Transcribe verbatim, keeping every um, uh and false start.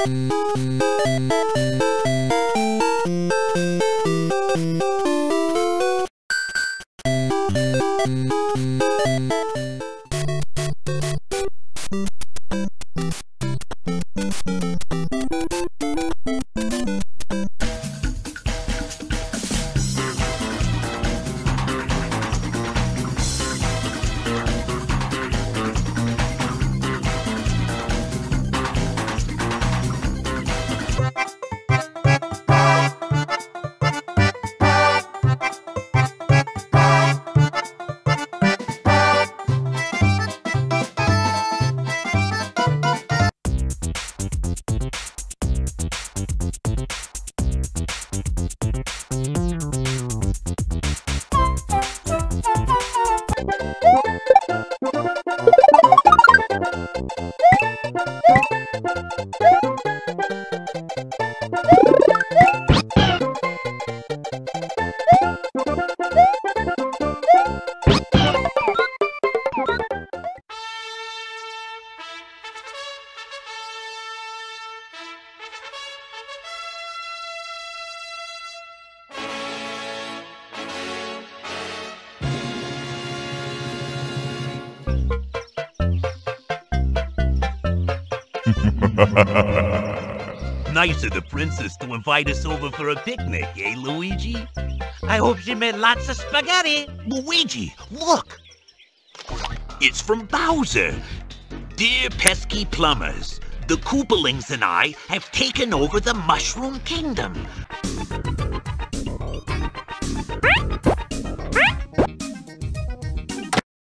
Nice of the princess to invite us over for a picnic, eh, Luigi? I hope she made lots of spaghetti. Luigi, look! It's from Bowser. Dear pesky plumbers, the Koopalings and I have taken over the Mushroom Kingdom.